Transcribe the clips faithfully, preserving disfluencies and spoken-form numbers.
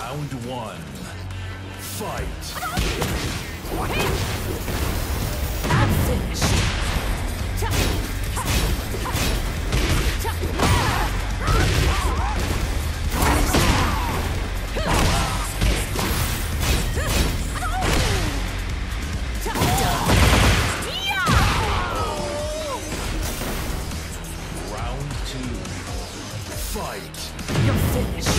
Round one. Fight. I'm finished. Round two. Fight. You're finished.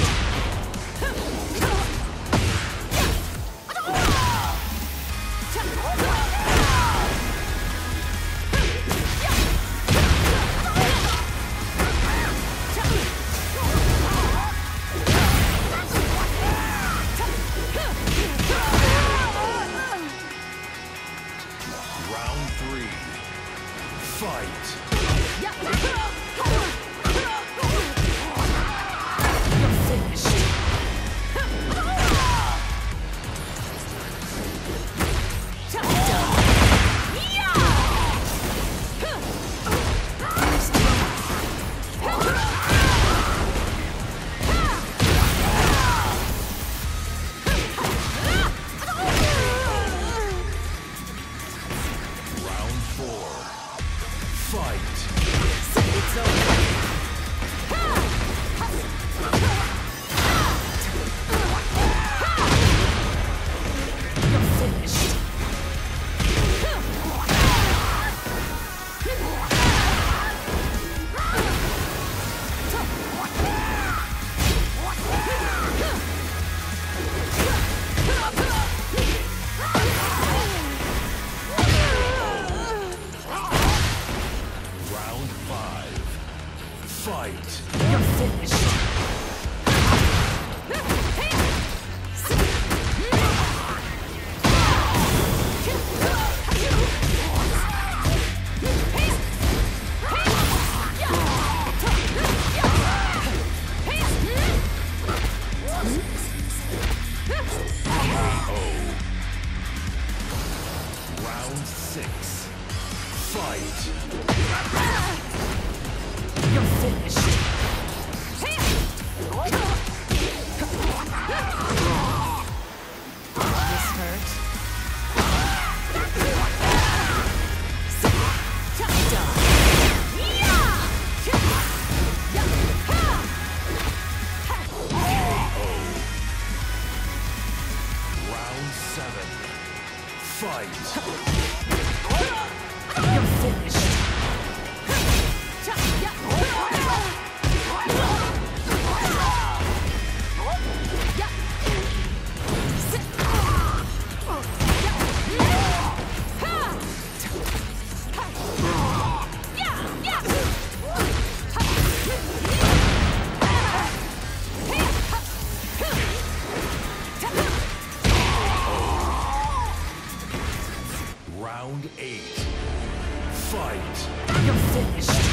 Round three. Fight. You're finished. Round four. Fight. It's over. You're finished. Round five. Fight. You're finished. Round six. Fight. You're finished. This hurt. Round seven. Fight. You're finished. Round eight. Fight. You're finished.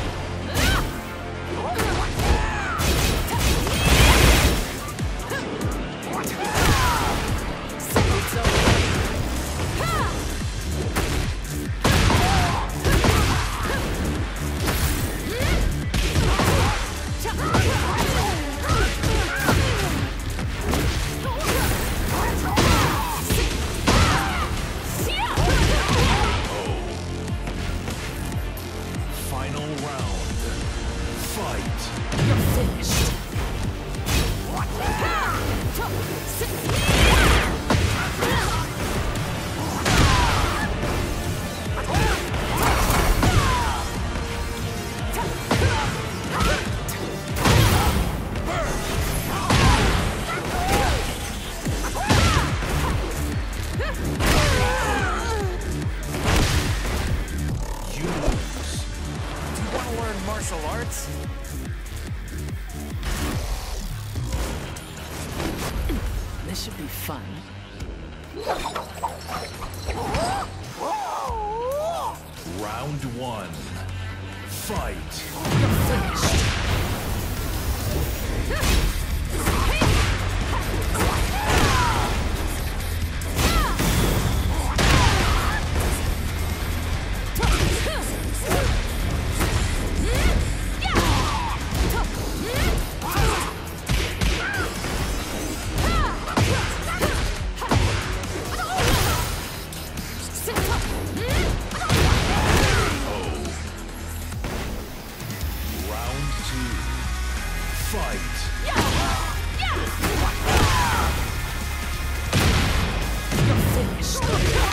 It's over. Final round. Fight. You're finished. You lose. Do you want to learn martial arts? This should be fun. Round one. Fight. You're finished. Fight. You're finished.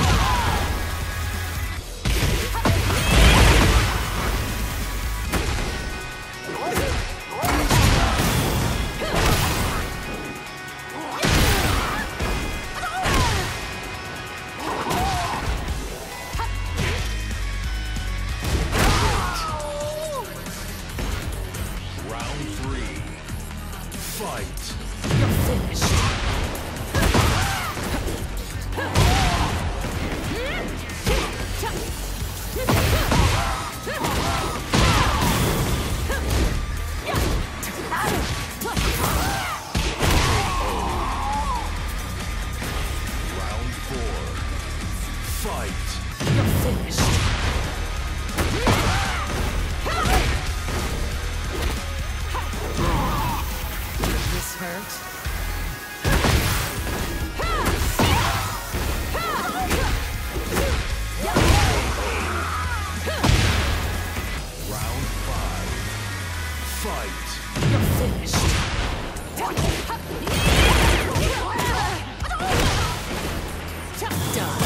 Round three. Fight. You're finished. Round four. Fight. You're finished. This hurt. Round five. Fight. You're finished. Done.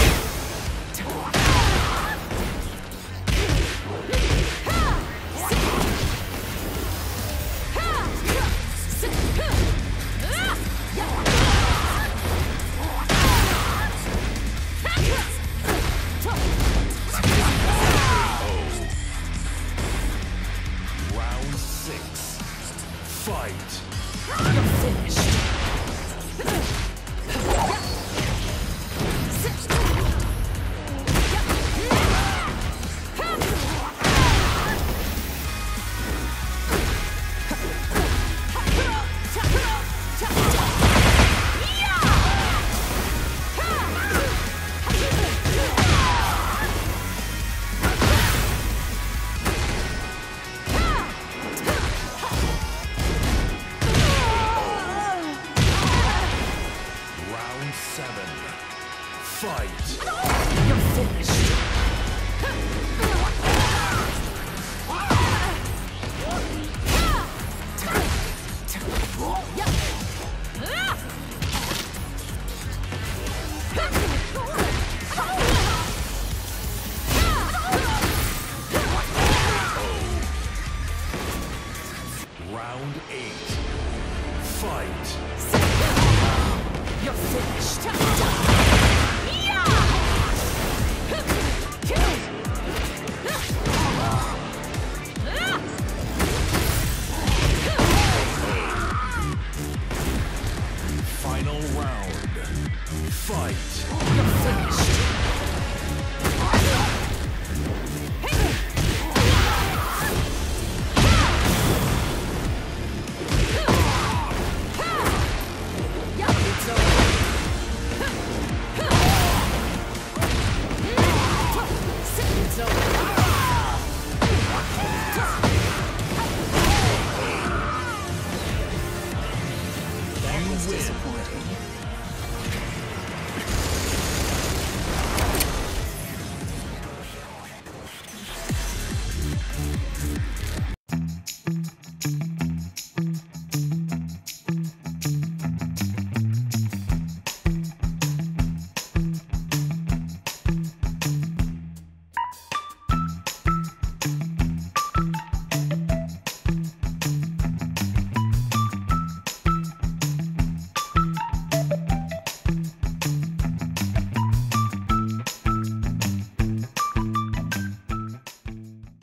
Round six. Fight. You're finished. Round seven. Fight. You're finished. Round eight. Fight. You're finished. Final round. Fight. You're finished. It's over. It's over. That was disappointing.